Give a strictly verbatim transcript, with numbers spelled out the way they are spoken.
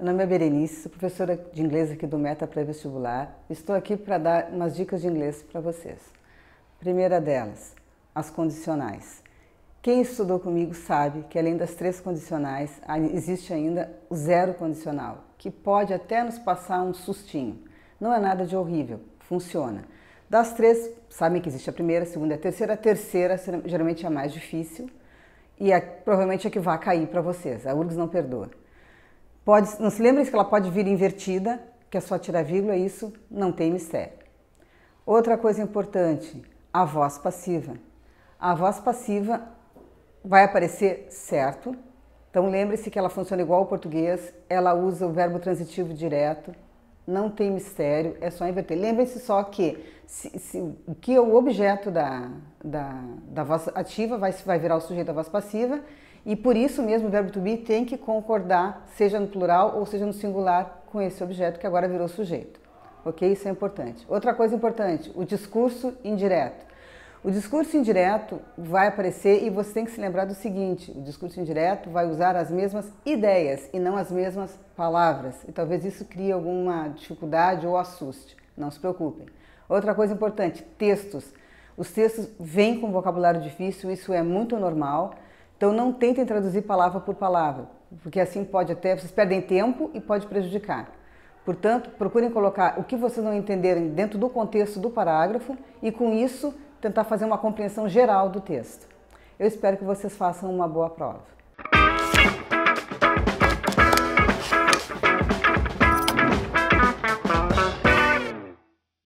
meu nome é Berenice, sou professora de inglês aqui do Meta Pré-Vestibular. Estou aqui para dar umas dicas de inglês para vocês. Primeira delas, as condicionais. Quem estudou comigo sabe que além das três condicionais, existe ainda o zero condicional, que pode até nos passar um sustinho. Não é nada de horrível, funciona. Das três, sabem que existe a primeira, a segunda e a terceira. A terceira geralmente é a mais difícil e é, provavelmente é que vai cair para vocês. A U R G S não perdoa. Pode, não se lembrem que ela pode vir invertida, que é só tirar vírgula, isso não tem mistério. Outra coisa importante, a voz passiva. A voz passiva vai aparecer certo, então lembre-se que ela funciona igual ao português, ela usa o verbo transitivo direto, não tem mistério, é só inverter. Lembrem-se só que se, se, o que é o objeto da, da, da voz ativa vai, vai virar o sujeito da voz passiva, e por isso mesmo o verbo to be tem que concordar, seja no plural ou seja no singular, com esse objeto que agora virou sujeito. Ok? Isso é importante. Outra coisa importante, o discurso indireto. O discurso indireto vai aparecer e você tem que se lembrar do seguinte, o discurso indireto vai usar as mesmas ideias e não as mesmas palavras. E talvez isso crie alguma dificuldade ou assuste. Não se preocupem. Outra coisa importante, textos. Os textos vêm com vocabulário difícil, isso é muito normal. Então não tentem traduzir palavra por palavra, porque assim pode até, vocês perdem tempo e pode prejudicar. Portanto, procurem colocar o que vocês não entenderem dentro do contexto do parágrafo e com isso tentar fazer uma compreensão geral do texto. Eu espero que vocês façam uma boa prova.